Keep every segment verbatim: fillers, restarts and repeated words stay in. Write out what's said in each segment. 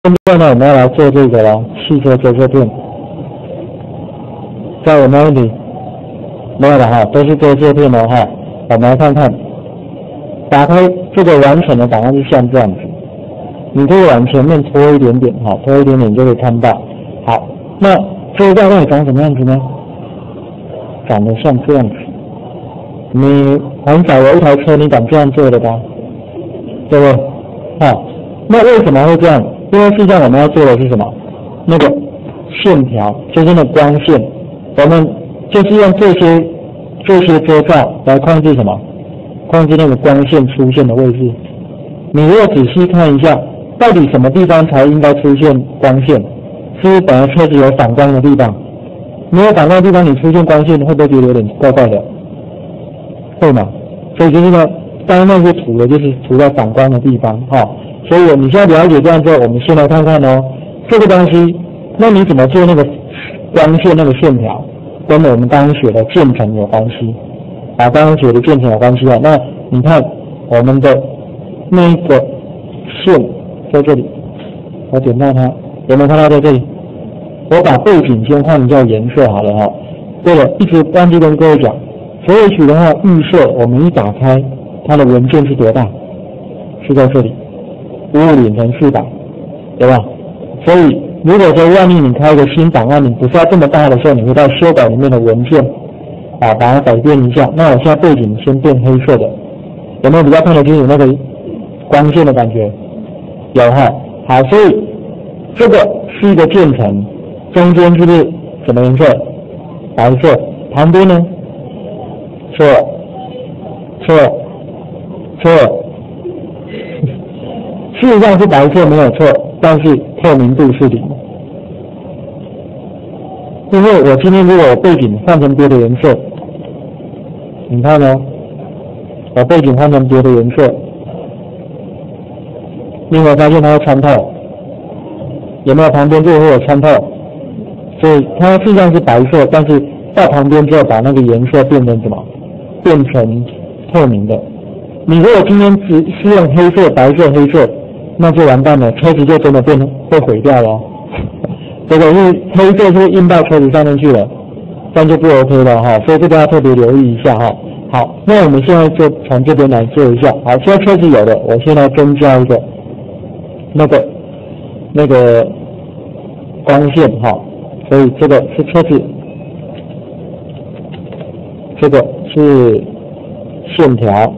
现在呢，我们要来做这个了，汽车折射片。这有没有问题？没有了哈，都是折射片的哈。我们来看看，打开这个完成的档案是像这样子，你可以往前面拖一点点哈，拖一点点就可以看到。好，那这个大概长什么样子呢？长得像这样子。你很少有一台车你敢这样做的吧？对不对？好，那为什么会这样？因为实际上我们要做的是什么？那个线条，就是那光线，我们就是用这些这些遮罩来控制什么？控制那个光线出现的位置。你如果仔细看一下，到底什么地方才应该出现光线？是不是本来车子有反光的地方？没有反光的地方，你出现光线，会不会觉得有点怪怪的？会嘛？所以就是呢，刚刚那些涂的就是涂在反光的地方哈。所以你现在了解这样之后，我们先来看看哦，这个东西，那你怎么做那个光线那个线条，跟我们刚刚学的渐层有关系，啊，刚刚学的渐层有关系啊。那你看我们的那一个线在这里，我点到它，有没有看到在这里？我把背景先换一下颜色好了哈。对了，一直忘记跟各位讲，所有取的话预设，我们一打开，它的文件是多大？是在这里。五五零乘四百，对吧？所以如果说万一你开一个新档案，你不是要这么大的时候，你会到修改里面的文件，啊，把它改变一下。那我现在背景先变黑色的，有没有比较看得清楚那个光线的感觉？有哈。好，所以这个是一个渐层，中间是不是什么颜色？白色。旁边呢？错，错，错。事实上是白色没有错，但是透明度是零。因为我今天如果我背景换成别的颜色，你看呢？我背景换成别的颜色，你有没有发现它会穿透？有没有旁边这个会有穿透？所以它事实上是白色，但是到旁边之后把那个颜色变成什么？变成透明的。你如果今天只是用黑色、白色、黑色，那就完蛋了，车子就真的变会毁掉了、哦。这个是黑色是印到车子上面去了，这样就不 OK 了哈，所以这个要特别留意一下哈。好，那我们现在就从这边来做一下。好，现在车子有的，我现在增加一个那个那个光线哈，所以这个是车子，这个是线条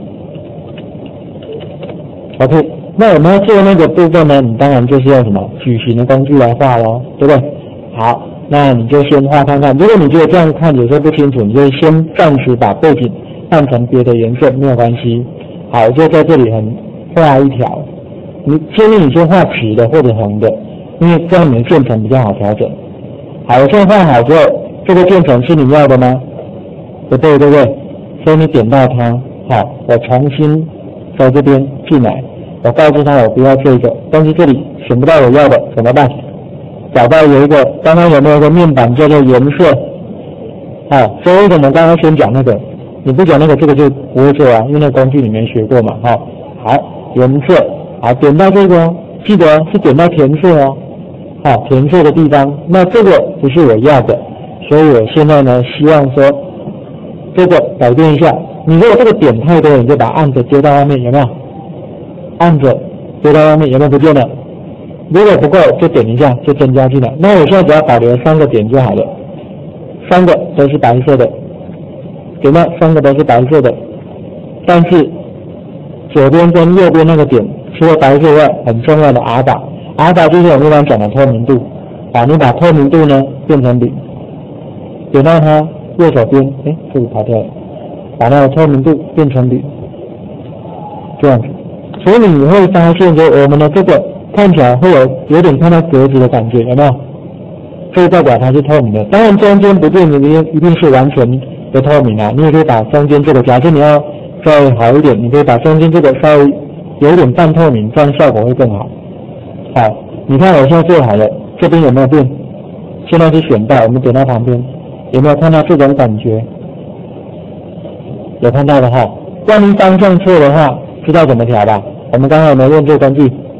，OK。那我们要做那个部分呢，你当然就是用什么矩形的工具来画咯，对不对？好，那你就先画看看。如果你觉得这样看有时候不清楚，你就先暂时把背景换成别的颜色，没有关系。好，就在这里很画一条，你建议你先画直的或者横的，因为这样你的渐层比较好调整。好，我现在画好之后，这个渐层是你要的吗？不对，对不对？所以你点到它，好，我重新在这边进来。我告诉他我不要这个，但是这里选不到我要的怎么办？找到有一个，刚刚有没有一个面板叫做颜色？好，所以为什么刚刚先讲那个？你不讲那个，这个就不会做啊，因为那工具你没学过嘛，哈。好，颜色，好，点到这个哦，记得是点到填色哦，好，填色的地方，那这个不是我要的，所以我现在呢，希望说这个改变一下。你如果这个点太多，你就把它按着接到外面，有没有？按着接到外面有没有不见了？如果不够就点一下就增加进来。那我现在只要保留三个点就好了，三个都是白色的，点到三个都是白色的，但是左边跟右边那个点除了白色外，很重要的 R 打 ，R 打就是我们刚刚讲的透明度，啊，你把透明度呢变成零，点到它右手边，哎，这个跑掉了，把那个透明度变成零，这样子。所以你会发现说，我们的这个看起来会有有点看到格子的感觉，有没有？这代表它是透明的。当然中间不见得一定是完全的透明啊，你也可以把中间这个，假设你要稍微好一点，你可以把中间这个稍微有点半透明，这样效果会更好。好，你看我现在做好了，这边有没有变？现在是选到，我们点到旁边，有没有看到这种感觉？有看到的哈。万一方向错的话，知道怎么调吧？我们刚刚有没有用这个工具？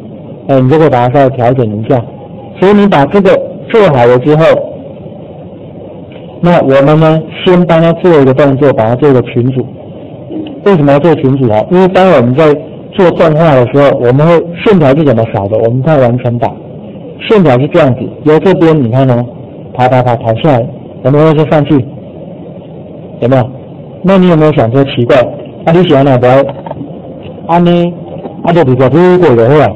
哎，你就可以把它稍微调整一下。所以你把这个做好了之后，那我们呢，先帮他做一个动作，把它做一个群组。为什么要做群组啊？因为当我们在做动画的时候，我们会线条是怎么扫的？我们看完成版，线条是这样子，由这边你看哦，爬爬爬爬下来，我们会是上去，有没有？那你有没有想说奇怪？啊，你喜欢哪条？啊呢？啊，就比较不过的话，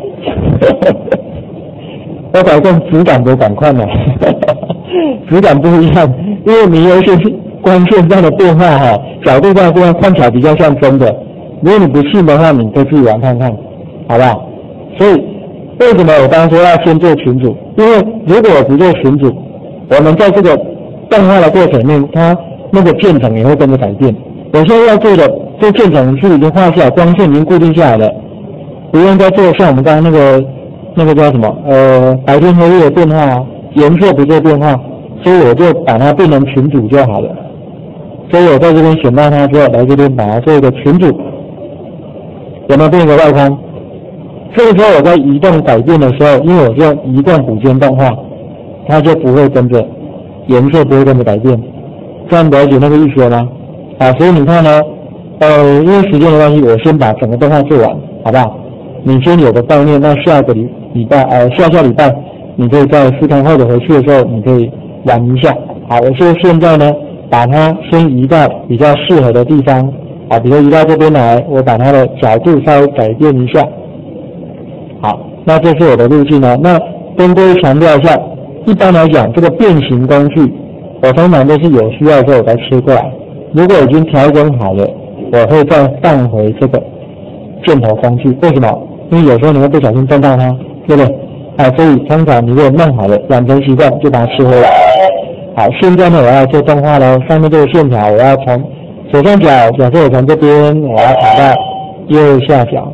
我改变质感都赶快了，质感不一样，因为你有一些光线上的变化哈，角度上的变化看起来比较像真的。如果你不信的话，你可以自己玩看看，好不好？所以为什么我刚刚说要先做群组？因为如果我不做群组，我们在这个动画的过程里面，它那个渐层也会跟着改变。我现在要做的这渐层是已经画下来，光线已经固定下来了，不用再做像我们刚刚那个那个叫什么呃白天黑夜的变化，颜色不做变化，所以我就把它变成群组就好了。所以我在这边选到它之后，来这边把它做一个群组。有没有变一个外框？这个时候我在移动改变的时候，因为我是用移动补间动画，它就不会跟着颜色不会跟着改变。这样了解那个意思了吗？好，所以你看呢，呃，因为时间的关系，我先把整个动画做完，好不好？你先有个概念，那下个礼礼拜，呃，下下礼拜，你可以在思康或者回去的时候，你可以玩一下。好，我就现在呢，把它先移到比较适合的地方。好，比如移到这边来，我把它的角度稍微改变一下。好，那这是我的路径呢。那跟各位强调一下，一般来讲，这个变形工具，我通常都是有需要的时候我再切过来。如果已经调整好了，我会再放回这个箭头工具。为什么？因为有时候你会不小心动到它，对不对？啊，所以通常你如果弄好了，养成习惯就把它切回来。好，现在呢，我要做动画喽。上面这个线条，我要从左上角，假设我从这边，我要跑到右下角，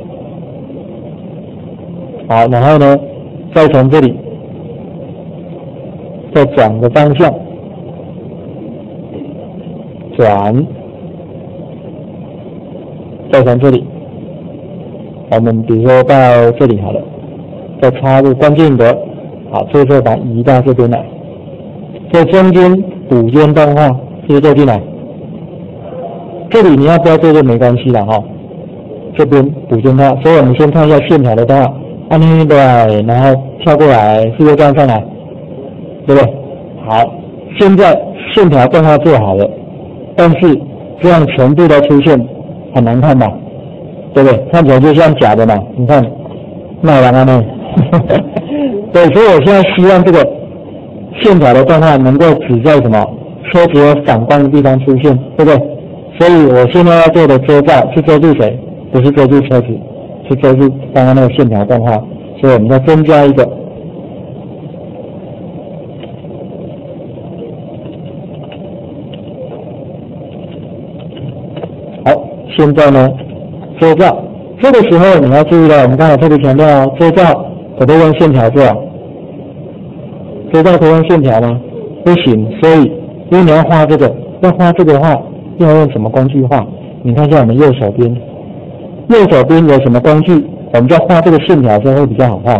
好，然后呢，再从这里再转个方向，转，再从这里，我们比如说到这里好了，再插入关键格，好，这时候把它移到这边来，这中间补间动画是不是做进来？这里你要不要做就没关系了哈，这边补间它，所以我们先看一下线条的动画，按那边对，然后跳过来，是不是这样上来，对不对？好，现在线条动画做好了，但是这样全部都出现很难看吧，对不对？看起来就像假的嘛，你看，那完了呢，对，所以我现在希望这个线条的动画能够只在什么车子有反光的地方出现，对不对？所以我现在要做的遮罩是遮住谁？不是遮住车子，是遮住刚刚那个线条动画。所以我们再增加一个。好，现在呢，遮罩。这个时候你要注意了，我们刚才特别强调哦，遮罩可不可以用线条做？遮罩可以用线条吗？不行，所以因为你要画这个，要画这个的话。要用什么工具画？你看一下我们右手边，右手边有什么工具？我们在画这个线条的时候会比较好画。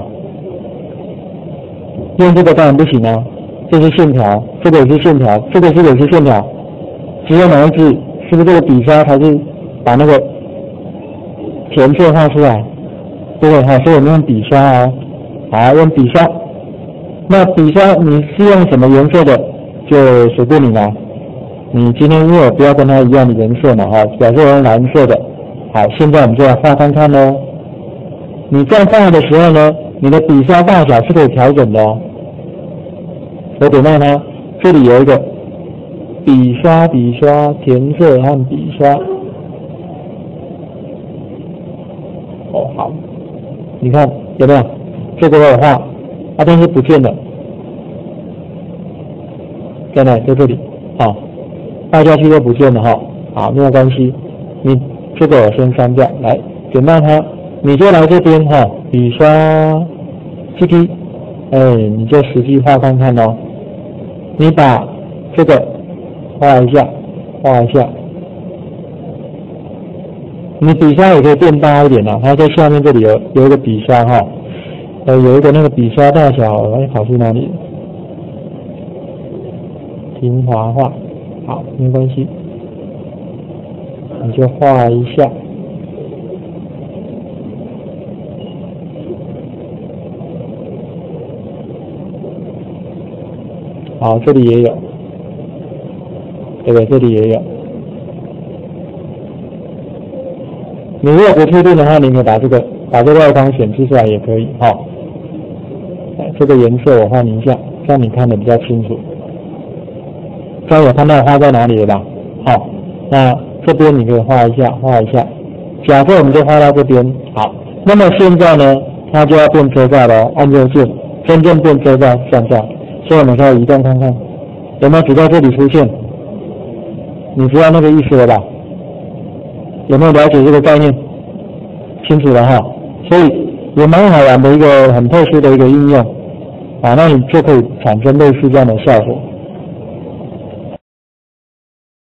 用这个当然不行啊，这是线条，这个也是线条，这个是也是线条。只有哪一只？是不是这个笔刷还是把那个填色画出来？对不对？好，所以我们用笔刷哦。好，用笔刷。那笔刷你是用什么颜色的？就随便你拿。你今天因为我不要跟它一样的颜色嘛，哈，假设我用蓝色的，好，现在我们就来画看看喽。你这样画的时候呢，你的笔刷大小是可以调整的哦。我点到它，这里有一个笔刷、笔刷、填色和笔刷。哦，好，你看有没有？这个我有画，啊，但是不见了，在哪？在这里，好。大家去都不见了哈，好，没有关系，你这个我先删掉，来点到它，你就来这边哈，笔刷 T T， 哎，你就实际画看看哦，你把这个画一下，画一下，你笔刷也可以变大一点哦，它在下面这里有有一个笔刷哈， 呃，有一个那个笔刷大小，哎，跑去哪里？平滑画，好，没关系，你就画一下。好，这里也有，对不对？这里也有。你如果不确定的话，你可以把这个把这个外框显示出来也可以，哈、哦。这个颜色我换一下，这样你看得比较清楚。这样有看到画在哪里了吧？好、哦，那这边你可以画一下，画一下。假设我们就画到这边，好。那么现在呢，它就要变遮盖了，按右键，真正变遮盖，像这样。所以我们可以移动看看，有没有只在这里出现？你知道那个意思了吧？有没有了解这个概念？清楚了哈。所以也蛮好玩的一个很特殊的一个应用啊，那你就可以产生类似这样的效果。